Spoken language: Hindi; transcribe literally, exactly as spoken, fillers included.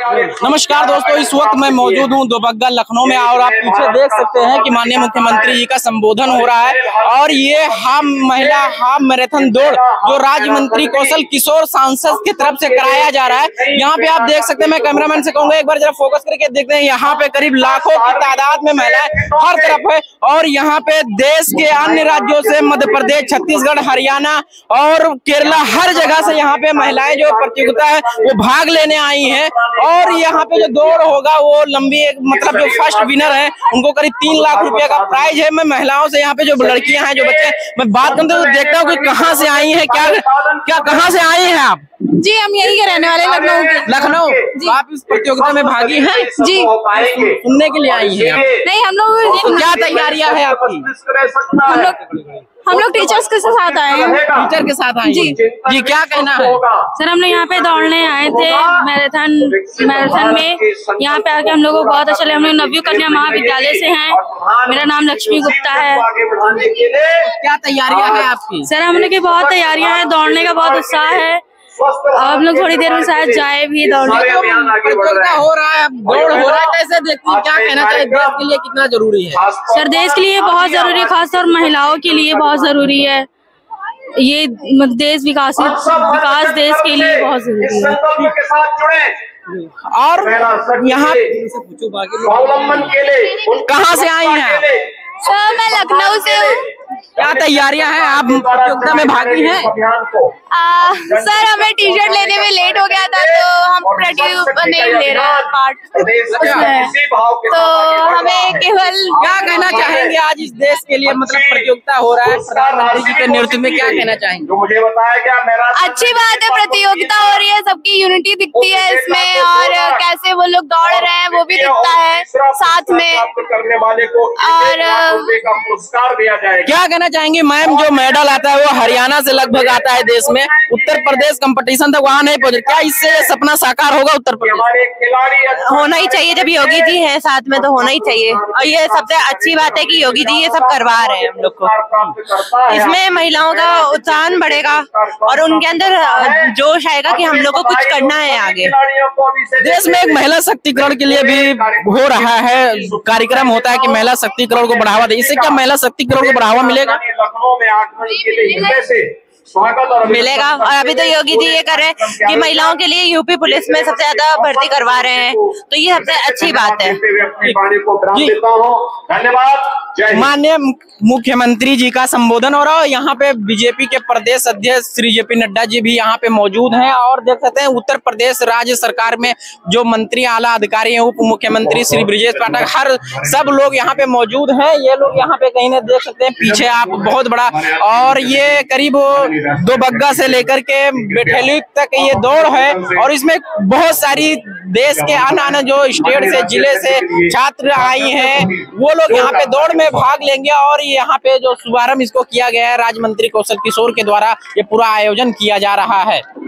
नमस्कार दोस्तों, इस वक्त मैं मौजूद हूँ दोबग्गा लखनऊ में और आप पीछे देख सकते हैं कि माननीय मुख्यमंत्री जी का संबोधन हो रहा है और ये हाफ महिला हाफ मैराथन दौड़ जो राज्य मंत्री कौशल किशोर सांसद की तरफ से कराया जा रहा है। यहाँ पे आप देख सकते हैं, मैं कैमरामैन से कहूंगा एक बार जरा फोकस करके देखते हैं। यहाँ पे करीब लाखों की तादाद में महिलाएं हर तरफ है और यहाँ पे देश के अन्य राज्यों से मध्य प्रदेश, छत्तीसगढ़, हरियाणा और केरला हर जगह से यहाँ पे महिलाएं जो प्रतियोगिता है वो भाग लेने आई हैं। और यहाँ पे जो दौड़ होगा वो लंबी एक मतलब जो फर्स्ट विनर है उनको करीब तीन लाख रुपए का प्राइज है। मैं महिलाओं से यहाँ पे जो लड़कियां हैं, जो बच्चे, मैं बात करते तो देखता हूँ कि कहाँ से आई हैं, क्या क्या कहाँ से आई हैं आप? जी, हम यही के रहने वाले लखनऊ के। लखनऊ जी। आप इस प्रतियोगिता में भागी हैं? जी, सुनने के लिए आई हैं आप? नहीं, हम लोग क्या तैयारियां है आपकी? हम लोग हम लोग टीचर्स के साथ आए हैं। टीचर के साथ आए जी जी क्या कहना है? सर, हम लोग यहाँ पे दौड़ने आए थे मैराथन मैराथन में। यहाँ पे आके हम लोगों को बहुत अच्छा लगा। हम लोग नवयुग कन्या महाविद्यालय से हैं। मेरा नाम लक्ष्मी गुप्ता है। क्या तैयारियां है आपकी? सर, हम लोग की बहुत तैयारियां हैं, दौड़ने का बहुत उत्साह है। हम लोग थोड़ी देर में शायद जाए भी दौड़ने। प्रतियोगिता हो रहा है, दौड़ हो रहा है, कैसे देखती हैं? क्या कहना चाहिए? देश के लिए कितना जरूरी है? सर, देश के लिए बहुत जरूरी है, खासतौर महिलाओं के लिए बहुत जरूरी है। ये देश विकास विकास देश के लिए बहुत जरूरी है। और यहाँ कहाँ से आई हैं आप? सर, मैं लखनऊ से हूँ। क्या तैयारियां हैं? आप प्रतियोगिता में भागी हैं? आ, सर, हमें टी शर्ट लेने में लेट हो गया था तो हम प्रतियोगिता नहीं ले रहे पार्ट उसमें। तो हमें केवल क्या कहना चाहेंगे आज इस देश के लिए, मतलब प्रतियोगिता हो रहा है प्रधानमंत्री जी के नेतृत्व में, क्या कहना चाहेंगे? मुझे बताया गया मेरा अच्छी बात है, प्रतियोगिता हो रही है, सबकी यूनिटी दिखती है इसमें और कैसे वो लोग दौड़ रहे हैं वो भी दिखता है साथ में। करने वाले को और पुरस्कार दिया जाएगा। क्या कहना चाहेंगे मैम? जो मेडल आता है वो हरियाणा से लगभग आता है देश में, उत्तर प्रदेश कंपटीशन तक वहाँ नहीं पहुंचे, क्या इससे सपना साकार होगा उत्तर प्रदेश? होना ही चाहिए, जब योगी जी हैं साथ में तो होना ही चाहिए। और ये सबसे अच्छी बात है कि योगी जी ये सब करवा रहे हैं हम लोग को। इसमें महिलाओं का उत्साह बढ़ेगा और उनके अंदर जोश आएगा कि हम लोग को कुछ करना है आगे। देश में एक महिला शक्तिकरण के लिए भी हो रहा है कार्यक्रम, होता है कि महिला शक्तिकरण को बढ़ावा दे। इससे क्या महिला शक्तिकरण को बढ़ावा मिलेगा? लखनऊ में आगमन से स्वागत और मिलेगा। और अभी तो योगी जी ये कर रहे हैं कि महिलाओं के लिए यूपी पुलिस में सबसे ज्यादा भर्ती करवा रहे हैं, तो ये सबसे अच्छी बात है। धन्यवाद। माननीय मुख्यमंत्री जी का संबोधन हो रहा है। यहाँ पे बीजेपी के प्रदेश अध्यक्ष श्री जेपी नड्डा जी भी यहाँ पे मौजूद हैं और देख सकते हैं उत्तर प्रदेश राज्य सरकार में जो मंत्री, आला अधिकारी हैं, उप मुख्यमंत्री श्री ब्रजेश पाठक, हर सब लोग यहाँ पे मौजूद हैं। ये लोग यहाँ पे कहीं देख सकते हैं पीछे आप, बहुत बड़ा, और ये करीब दोबग्गा से लेकर के बेठेली तक ये दौड़ है और इसमें बहुत सारी देश के अन्य अन्य जो स्टेट से, जिले से छात्र आई हैं, वो लोग यहाँ पे दौड़ में भाग लेंगे। और यहाँ पे जो शुभारंभ इसको किया गया है राज्य मंत्री कौशल किशोर के द्वारा, ये पूरा आयोजन किया जा रहा है।